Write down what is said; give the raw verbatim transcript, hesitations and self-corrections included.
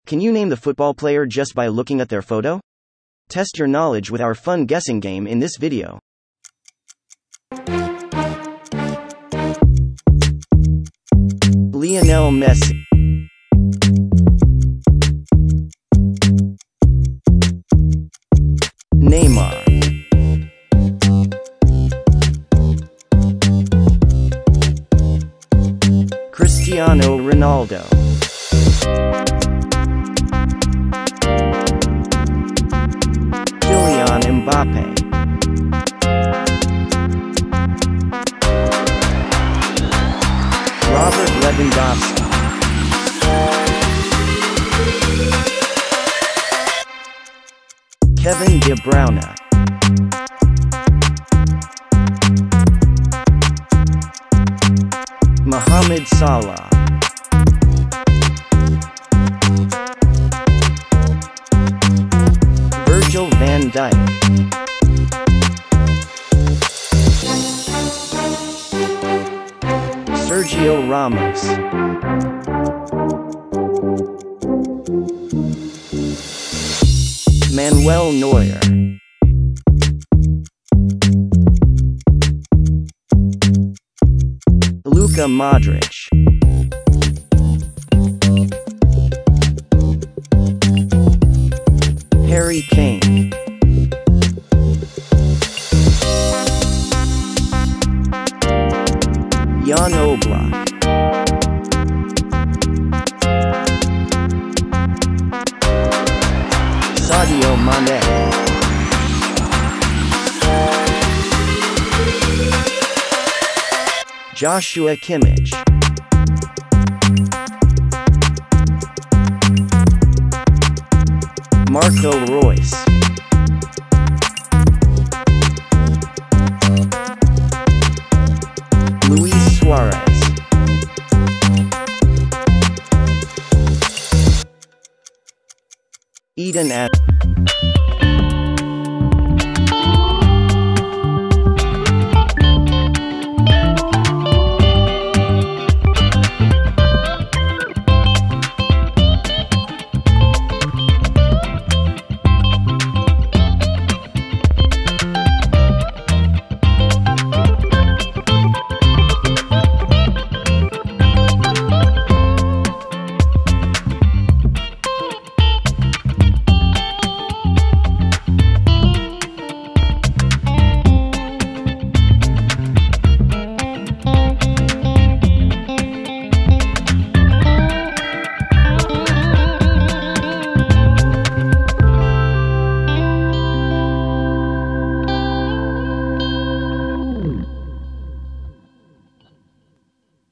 Can you name the football player just by looking at their photo? Test your knowledge with our fun guessing game in this video. Lionel Messi. Neymar. Cristiano Ronaldo. Kylian Mbappé. Robert Lewandowski. Kevin De Bruyne. Mohamed Salah. Virgil van Dijk. Sergio Ramos. Manuel Neuer. Luka Modric. Harry Kane. Jan Oblak. Sadio Mane. Joshua Kimmich. Marco Reus. Luis Suarez. Eden At